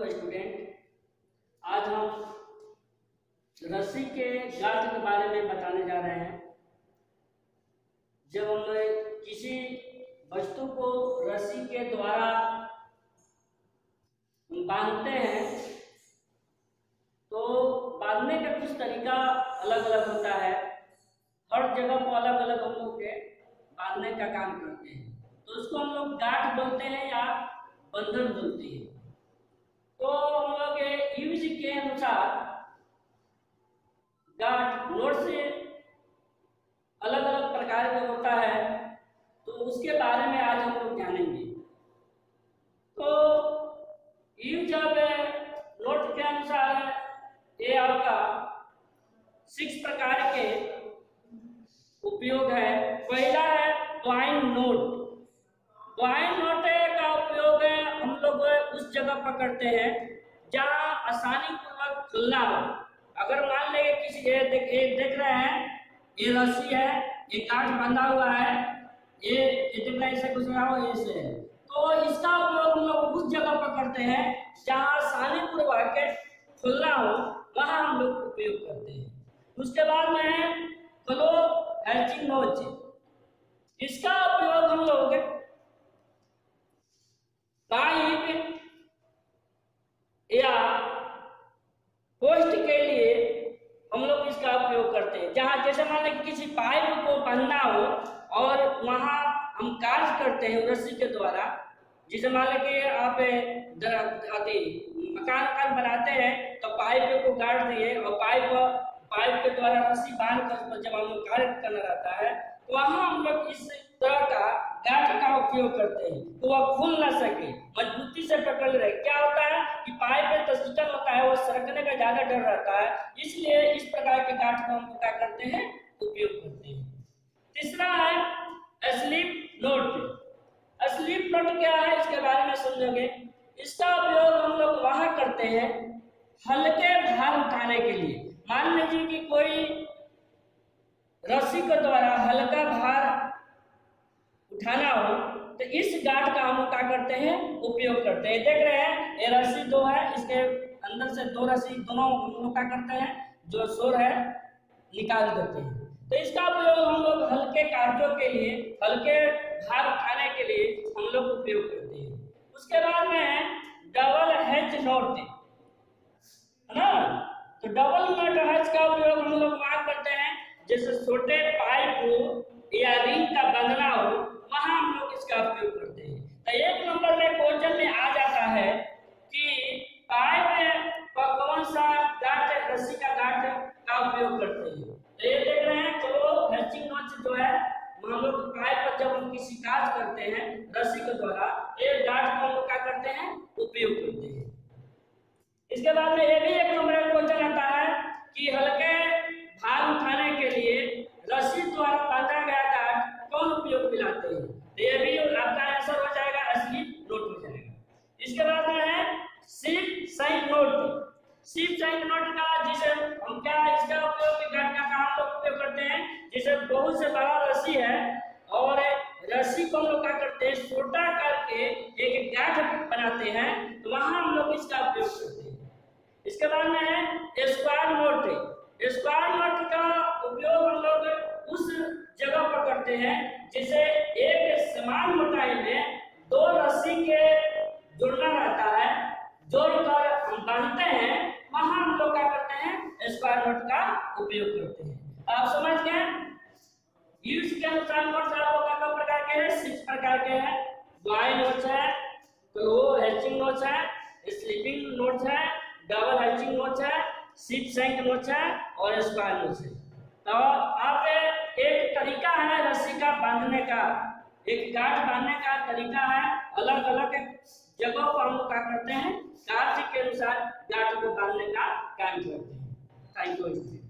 Student, आज हम रस्सी के गांठ के बारे में बताने जा रहे हैं। जब हम किसी वस्तु को रस्सी के द्वारा बांधते हैं तो बांधने का कुछ तरीका अलग अलग होता है। हर जगह को अलग अलग हम लोग के बांधने का काम करते हैं, तो उसको हम लोग गांठ बोलते हैं या बंधन बोलते हैं। तो हम लोग यूज के अनुसार गांठ नोट से अलग अलग प्रकार का होता है, तो उसके बारे में आज हम लोग जानेंगे। तो यूज ऑफ नोट के अनुसार ये आपका 6 प्रकार के उपयोग है। पहला है क्वाइन नोट। क्वाइन नोट का उपयोग हम लोग उस जगह पर करते हैं जहाँ आसानी पूर्वक खुलना हो। अगर मान लेंगे किसी देख रहे हैं, ये रस्सी है, ये गांठ बांधा हुआ है, ये देख रहे हैं, ऐसे कुछ रहा हो, ऐसे है, तो इसका उपयोग हम लोग उस जगह पर करते हैं जहाँ आसानी पूर्वक खुलना हो, वहाँ हम लोग उपयोग करते हैं। उसके बाद में है क्लो हैचिंग नोच। इसका उपयोग हम लोग पाइप या पोस्ट के लिए हम लोग इसका उपयोग करते हैं। जहाँ जैसे मान लें कि किसी पाइप को बांधना हो और वहाँ हम कार्य करते हैं रस्सी के द्वारा। जैसे मान लें कि आप मकान बनाते हैं तो पाइप को गाड़ दिए और पाइप के द्वारा रस्सी बांध कर जब हम लोग कार्य करना रहता है तो वहाँ हम लोग इस तरह का गांठ का उपयोग करते हैं तो वह खुल ना सके, मजबूती से पकड़ रहे। क्या होता है कि पाइप में तो सिस्टम होता है, वो सरकने का ज्यादा डर रहता है, इसलिए इस प्रकार के गांठ को हम क्या करते हैं, उपयोग करते हैं। तीसरा है स्लिप नोट। स्लिप नोट क्या है, इसके बारे में समझोगे। इसका उपयोग हम लोग वहां करते हैं हल्के भार उठाने के लिए। मान लीजिए कि कोई रस्सी के द्वारा हल्का भार उठाना हो तो इस गांठ का हम क्या करते हैं, उपयोग करते हैं। देख रहे हैं ये रस्सी 2 है, इसके अंदर से 2 रस्सी दोनों हम लोग क्या करते हैं, जो शोर है निकाल देते हैं। तो इसका उपयोग हम लोग हल्के कार्यों के लिए, हल्के भार उठाने के लिए हम लोग उपयोग करते हैं। उसके बाद में है डबल हैच नोट, है ना। तो डबल नट हैच का उपयोग हम लोग वहां करते हैं जैसे छोटे पाइप या रिंग का बांधना हो, वहां हम लोग इसका उपयोग करते हैं। तो 1 नंबर में क्वेश्चन में आ जाता है कि पाइप का कौन सा गांठ, रस्सी का गांठ का उपयोग करते हैं। तो ये देख रहे हैं क्लो हैचिंग नोच जो है, हम लोग पाइप पर जब हम किसी कार्य करते हैं रस्सी के द्वारा, एक गांठ को हम लोग क्या करते हैं, उपयोग करते हैं। इसके बाद में ये भी 1 नंबर में क्वेश्चन आता है कि हल्के भार उठाने के लिए रस्सी द्वारा बांधा गया गांठ कौन उपयोग में लाते हैं। तो ये भी आपका आंसर हो जाएगा, स्लिप नोट हो जाएगा। इसके बाद में है सिप साइन नोट। सिप साइन नोट का जिसे हम क्या इसका उपयोग गांठ का हम लोग उपयोग करते हैं, जैसे बहुत से बड़ा रस्सी है और रस्सी को हम लोग क्या करते हैं, छोटा करके एक गांठ बनाते हैं, तो वहां हम लोग इसका उपयोग करते हैं। इसके बाद में है स्क्वायर नोट। स्क्वायर नोट का उपयोग हम लोग उस जगह पर करते हैं जिसे एक समान मोटाई में 2 रस्सी के जुड़ना रहता है, जोड़कर हम बांधते हैं, वहां हम लोग क्या करते हैं, स्क्वायर नोट का उपयोग करते हैं। आप समझ गए। यूज के अनुसार नोट्स आप लोग का प्रकार के हैं, 6 प्रकार के हैं। क्वाइन नोट्स है, क्लो हैचिंग नोट्स है, स्लीपिंग नोट्स है, डबल हैचिंग नोट्स है, सिप सैंक नोट्स है और स्क्वायर नोट्स है। तो आप एक तरीका है रस्सी का बांधने का, एक गांठ बांधने का तरीका है। अलग अलग जगहों पर हम लोग क्या करते हैं, कार्य के अनुसार गांठ को बांधने का काम करते हैं। Thank you.